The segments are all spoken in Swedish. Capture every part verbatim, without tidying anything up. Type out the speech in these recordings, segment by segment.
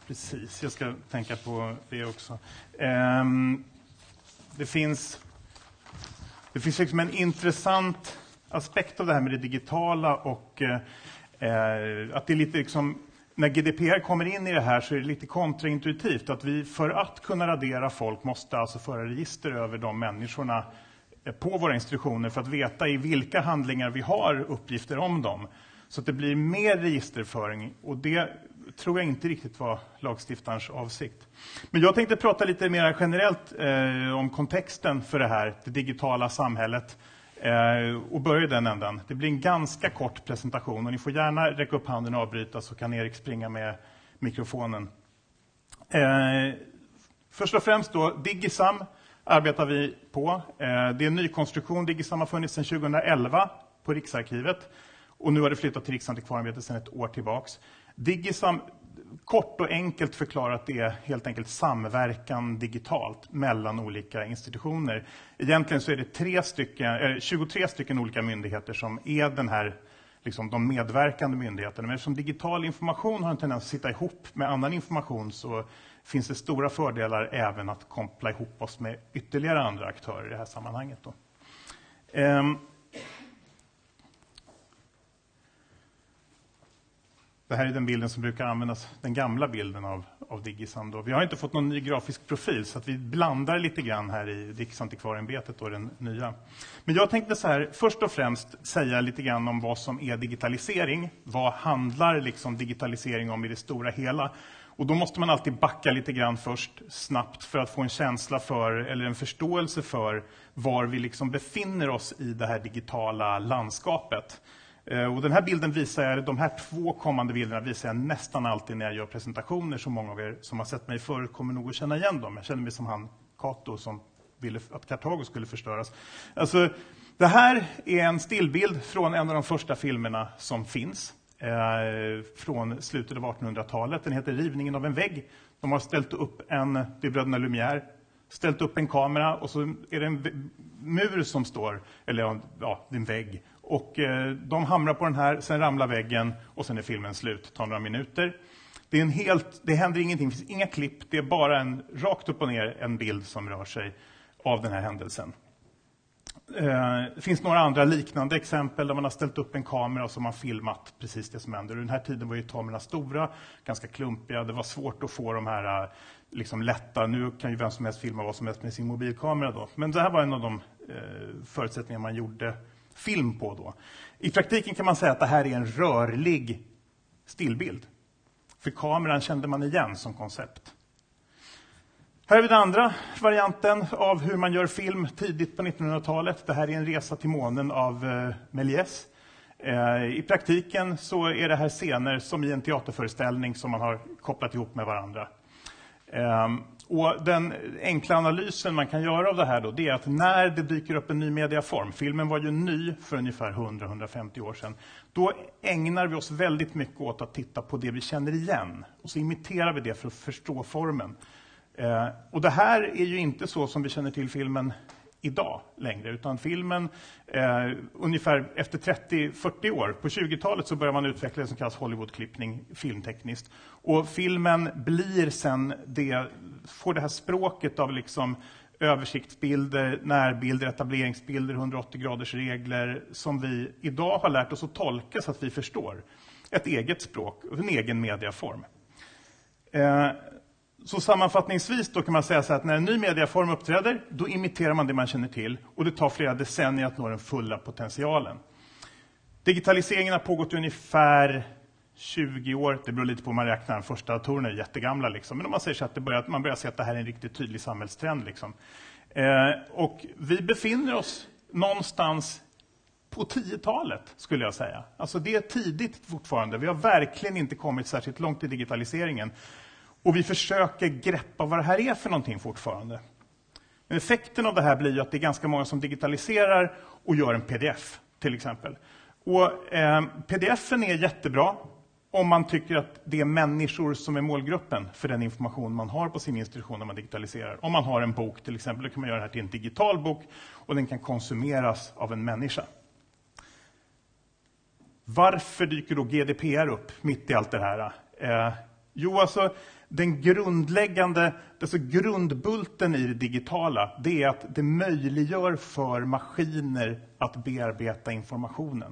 Precis, jag ska tänka på det också. Um, det finns, det finns liksom en intressant aspekt av det här med det digitala och uh, att det är lite liksom, när G D P R kommer in i det här så är det lite kontraintuitivt att vi för att kunna radera folk måste alltså föra register över de människorna på våra institutioner för att veta i vilka handlingar vi har uppgifter om dem. Så att det blir mer registerföring, och det tror jag inte riktigt var lagstiftarens avsikt. Men jag tänkte prata lite mer generellt eh, om kontexten för det här, det digitala samhället. Eh, och börja i den ändan. Det blir en ganska kort presentation och ni får gärna räcka upp handen och avbryta så kan Erik springa med mikrofonen. Eh, först och främst då, Digisam arbetar vi på. Eh, det är en nykonstruktion. Digisam har funnits sedan tjugohundraelva på Riksarkivet. Och nu har det flyttat till Riksantikvarieämbetet sedan ett år tillbaks. Digisam, kort och enkelt förklarat, det är helt enkelt samverkan digitalt mellan olika institutioner. Egentligen så är det tre stycken, eh, tjugotre stycken olika myndigheter som är den här, liksom de medverkande myndigheterna. Men eftersom digital information har en tendens att sitta ihop med annan information så finns det stora fördelar även att koppla ihop oss med ytterligare andra aktörer i det här sammanhanget då. Um, Det här är den bilden som brukar användas, den gamla bilden av, av Digisam. Då. Vi har inte fått någon ny grafisk profil så att vi blandar lite grann här i Riksantikvarieämbetet och den nya. Men jag tänkte så här, först och främst säga lite grann om vad som är digitalisering. Vad handlar liksom digitalisering om i det stora hela? Och då måste man alltid backa lite grann först snabbt för att få en känsla för, eller en förståelse för, var vi liksom befinner oss i det här digitala landskapet. Och den här bilden visar jag, de här två kommande bilderna visar jag nästan alltid när jag gör presentationer. Så många av er som har sett mig förut kommer nog att känna igen dem. Jag känner mig som han Kato som ville att Kartago skulle förstöras. Alltså, det här är en stillbild från en av de första filmerna som finns. Eh, från slutet av artonhundratalet. Den heter Rivningen av en vägg. De har ställt upp en, det är bröderna Lumière, ställt upp en kamera och så är det en mur som står, eller ja, det är en vägg. Och eh, de hamrar på den här, sen ramlar väggen och sen är filmen slut. Det tar några minuter. Det är en helt, det händer ingenting, det finns inga klipp. Det är bara en, rakt upp och ner en bild som rör sig av den här händelsen. Eh, det finns några andra liknande exempel där man har ställt upp en kamera och så har man filmat precis det som händer. Den här tiden var ju kamerorna stora, ganska klumpiga. Det var svårt att få de här liksom lätta. Nu kan ju vem som helst filma vad som helst med sin mobilkamera då. Men det här var en av de eh, förutsättningar man gjorde film på då. I praktiken kan man säga att det här är en rörlig stillbild. För kameran kände man igen som koncept. Här har vi den andra varianten av hur man gör film tidigt på nittonhundratalet. Det här är en resa till månen av eh, Méliès. Eh, I praktiken så är det här scener som i en teaterföreställning som man har kopplat ihop med varandra. Eh, och den enkla analysen man kan göra av det här då, det är att när det dyker upp en ny mediaform, filmen var ju ny för ungefär hundra till hundrafemtio år sedan, då ägnar vi oss väldigt mycket åt att titta på det vi känner igen. Och så imiterar vi det för att förstå formen. Eh, och det här är ju inte så som vi känner till filmen idag längre, utan filmen eh, ungefär efter trettio till fyrtio år, på tjugotalet så börjar man utveckla det som kallas Hollywoodklippning filmtekniskt. Och filmen blir sen det, får det här språket av liksom översiktsbilder, närbilder, etableringsbilder, hundraåttio graders regler som vi idag har lärt oss att tolka så att vi förstår ett eget språk, en egen mediaform. Eh, Så sammanfattningsvis då kan man säga så att när en ny mediaform uppträder, då imiterar man det man känner till och det tar flera decennier att nå den fulla potentialen. Digitaliseringen har pågått ungefär tjugo år, det beror lite på hur man räknar, de första datorerna är jättegamla liksom. Men om man säger så att det börjar, man börjar se att det här är en riktigt tydlig samhällstrend liksom. Eh, och vi befinner oss någonstans på tiotalet skulle jag säga. Alltså det är tidigt fortfarande, vi har verkligen inte kommit särskilt långt i digitaliseringen. Och vi försöker greppa vad det här är för någonting fortfarande. Men effekten av det här blir ju att det är ganska många som digitaliserar och gör en pdf till exempel. Och eh, pdf-en är jättebra om man tycker att det är människor som är målgruppen för den information man har på sin institution när man digitaliserar. Om man har en bok till exempel, då kan man göra det här till en digital bok och den kan konsumeras av en människa. Varför dyker då G D P R upp mitt i allt det här? Eh, Jo, alltså den grundläggande, alltså grundbulten i det digitala, det är att det möjliggör för maskiner att bearbeta informationen.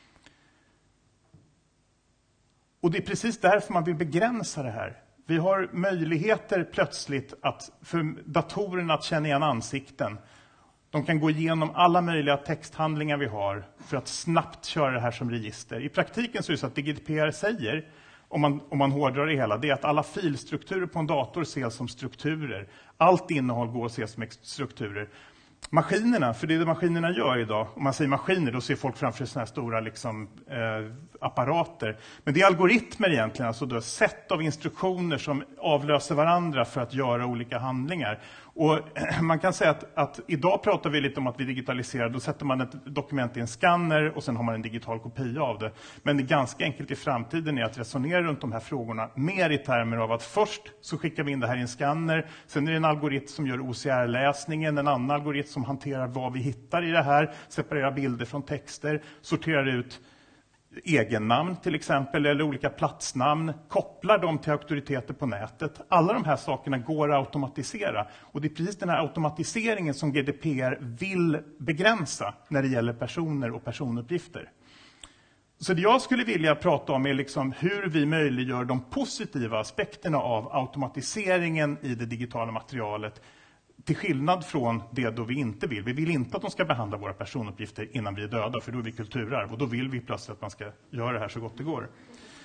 Och det är precis därför man vill begränsa det här. Vi har möjligheter plötsligt att, för datorerna att känna igen ansikten. De kan gå igenom alla möjliga texthandlingar vi har för att snabbt köra det här som register. I praktiken så är det så att D G D P R säger, om man, om man hårdrar det hela, det är att alla filstrukturer på en dator ses som strukturer. Allt innehåll går att ses som strukturer. Maskinerna, för det är det maskinerna gör idag. Om man säger maskiner, då ser folk framför sig såna här stora liksom, eh, apparater. Men det är algoritmer egentligen, alltså då sätt av instruktioner som avlöser varandra för att göra olika handlingar. Och man kan säga att, att idag pratar vi lite om att vi digitaliserar. Då sätter man ett dokument i en skanner och sen har man en digital kopia av det. Men det är ganska enkelt i framtiden är att resonera runt de här frågorna mer i termer av att först så skickar vi in det här i en skanner. Sen är det en algoritm som gör O C R-läsningen, en annan algoritm som hanterar vad vi hittar i det här, separerar bilder från texter, sorterar ut egennamn till exempel eller olika platsnamn, kopplar dem till auktoriteter på nätet. Alla de här sakerna går att automatisera och det är precis den här automatiseringen som G D P R vill begränsa när det gäller personer och personuppgifter. Så det jag skulle vilja prata om är liksom hur vi möjliggör de positiva aspekterna av automatiseringen i det digitala materialet till skillnad från det då vi inte vill. Vi vill inte att de ska behandla våra personuppgifter innan vi är döda, för då är vi kulturarv och då vill vi plötsligt att man ska göra det här så gott det går.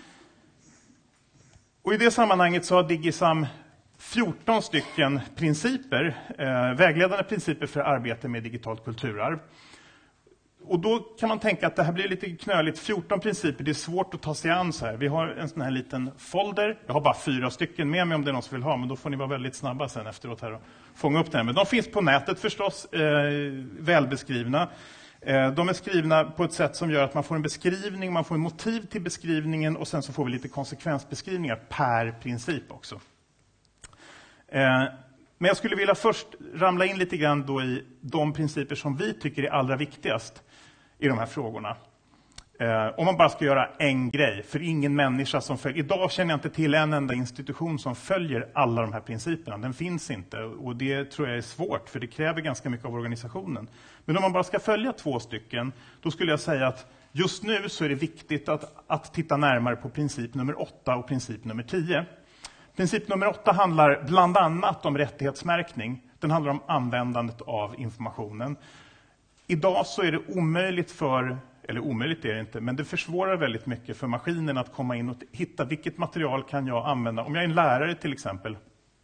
Och i det sammanhanget så har Digisam fjorton stycken principer, eh, vägledande principer för arbete med digitalt kulturarv. Och då kan man tänka att det här blir lite knöligt. fjorton principer, det är svårt att ta sig an så här. Vi har en sån här liten folder. Jag har bara fyra stycken med mig om det är någon som vill ha. Men då får ni vara väldigt snabba sen efteråt här och fånga upp det här. Men de finns på nätet förstås, eh, välbeskrivna. Eh, de är skrivna på ett sätt som gör att man får en beskrivning, man får en motiv till beskrivningen och sen så får vi lite konsekvensbeskrivningar per princip också. Eh, Men jag skulle vilja först ramla in lite grann då i de principer som vi tycker är allra viktigast i de här frågorna. Eh, om man bara ska göra en grej, för ingen människa som följer... Idag känner jag inte till en enda institution som följer alla de här principerna. Den finns inte och det tror jag är svårt för det kräver ganska mycket av organisationen. Men om man bara ska följa två stycken, då skulle jag säga att just nu så är det viktigt att, att titta närmare på princip nummer åtta och princip nummer tio. Princip nummer åtta handlar bland annat om rättighetsmärkning. Den handlar om användandet av informationen. Idag så är det omöjligt för, eller omöjligt är det inte, men det försvårar väldigt mycket för maskinen att komma in och hitta vilket material kan jag använda. Om jag är en lärare till exempel.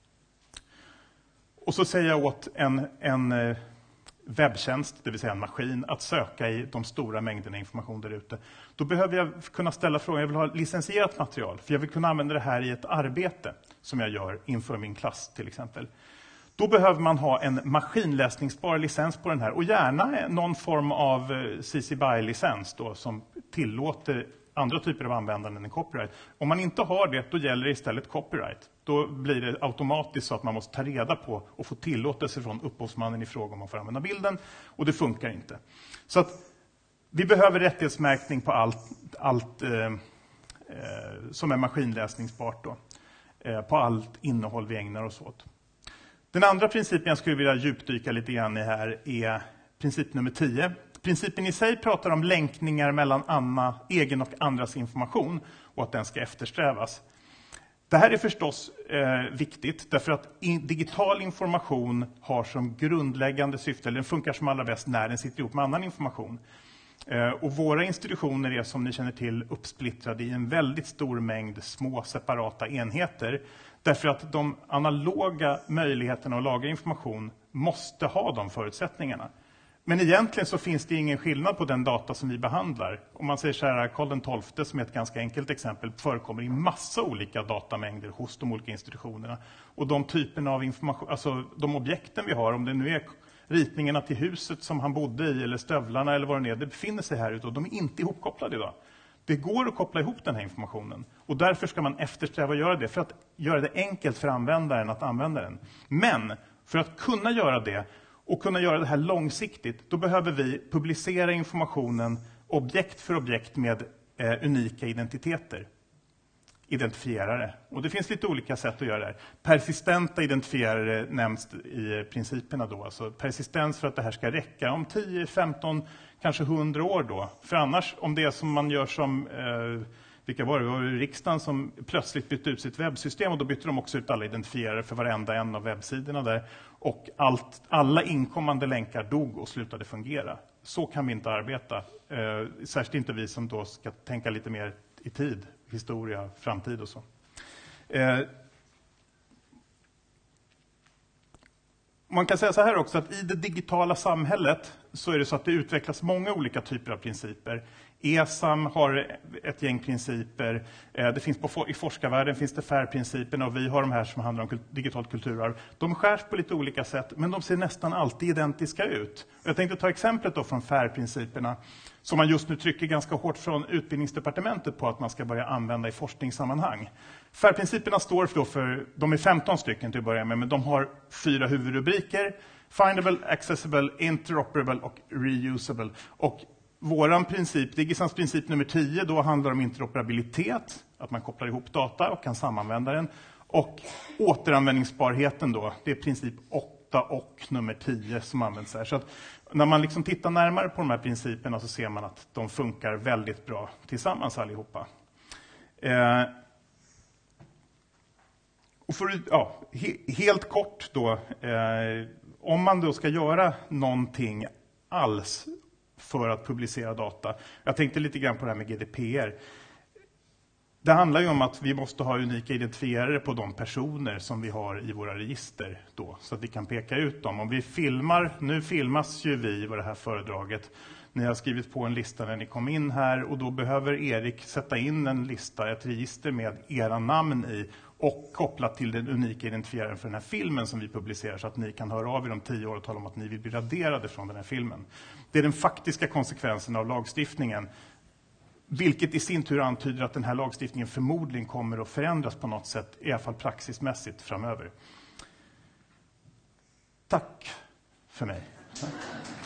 Och så säger jag åt en, en webbtjänst, det vill säga en maskin, att söka i de stora mängderna information där ute. Då behöver jag kunna ställa frågan, jag vill ha licensierat material, för jag vill kunna använda det här i ett arbete som jag gör inför min klass till exempel. Då behöver man ha en maskinläsningsbar licens på den här och gärna någon form av C C B Y-licens då, som tillåter andra typer av användanden än copyright. Om man inte har det, då gäller det istället copyright. Då blir det automatiskt så att man måste ta reda på och få tillåtelse från upphovsmannen i fråga om man får använda bilden. Och det funkar inte. Så att vi behöver rättighetsmärkning på allt, allt eh, eh, som är maskinläsningsbart då. Eh, på allt innehåll vi ägnar oss åt. Den andra principen jag skulle vilja djupdyka lite grann i här är princip nummer tio. Principen i sig pratar om länkningar mellan Anna, egen och andras information och att den ska eftersträvas. Det här är förstås eh, viktigt därför att in, digital information har som grundläggande syfte, eller den funkar som allra bäst när den sitter ihop med annan information. Eh, och våra institutioner är som ni känner till uppsplittrade i en väldigt stor mängd små separata enheter. Därför att de analoga möjligheterna att lagra information måste ha de förutsättningarna. Men egentligen så finns det ingen skillnad på den data som vi behandlar. Om man säger så här, Karl den tolfte som är ett ganska enkelt exempel förekommer i massa olika datamängder hos de olika institutionerna. Och de typerna av information, alltså de objekten vi har, om det nu är ritningarna till huset som han bodde i eller stövlarna eller vad det är, det befinner sig här ute och de är inte ihopkopplade idag. Det går att koppla ihop den här informationen och därför ska man eftersträva att göra det för att göra det enkelt för användaren att använda den. Men för att kunna göra det och kunna göra det här långsiktigt, då behöver vi publicera informationen objekt för objekt med eh, unika identiteter. identifierare. Och det finns lite olika sätt att göra det här. Persistenta identifierare nämns i principerna då. Alltså persistens för att det här ska räcka om tio, femton, kanske hundra år då. För annars, om det är som man gör som... Eh, vilka var det? Det var riksdagen som plötsligt bytte ut sitt webbsystem, och då bytte de också ut alla identifierare för varenda en av webbsidorna där. Och allt, alla inkommande länkar dog och slutade fungera. Så kan vi inte arbeta. Eh, särskilt inte vi som då ska tänka lite mer i tid, historia, framtid och så. Eh, man kan säga så här också, att i det digitala samhället så är det så att det utvecklas många olika typer av principer. E S A M har ett gäng principer. Det finns på, i forskarvärlden finns det F A I R-principen, och vi har de här som handlar om digitalt kulturarv. De skärs på lite olika sätt, men de ser nästan alltid identiska ut. Jag tänkte ta exemplet då från F A I R-principerna, som man just nu trycker ganska hårt från Utbildningsdepartementet på att man ska börja använda i forskningssammanhang. F A I R-principerna står för, för, de är femton stycken till att börja med, men de har fyra huvudrubriker. Findable, accessible, interoperable och reusable. Och våran princip, Digisans princip nummer tio, då handlar om interoperabilitet, att man kopplar ihop data och kan samanvända den. Och återanvändningsbarheten då, det är princip åtta och nummer tio som används här. Så att när man liksom tittar närmare på de här principerna så ser man att de funkar väldigt bra tillsammans allihopa. Eh, och för, ja, he, helt kort då, eh, om man då ska göra någonting alls för att publicera data. Jag tänkte lite grann på det här med G D P R. Det handlar ju om att vi måste ha unika identifierare på de personer som vi har i våra register då, så att vi kan peka ut dem. Om vi filmar, nu filmas ju vi i det här föredraget. Ni har skrivit på en lista när ni kom in här, och då behöver Erik sätta in en lista, ett register med era namn i, och kopplat till den unika identifieraren för den här filmen som vi publicerar, så att ni kan höra av er om tio år och tala om att ni vill bli raderade från den här filmen. Det är den faktiska konsekvensen av lagstiftningen, vilket i sin tur antyder att den här lagstiftningen förmodligen kommer att förändras på något sätt, i alla fall praxismässigt framöver. Tack för mig.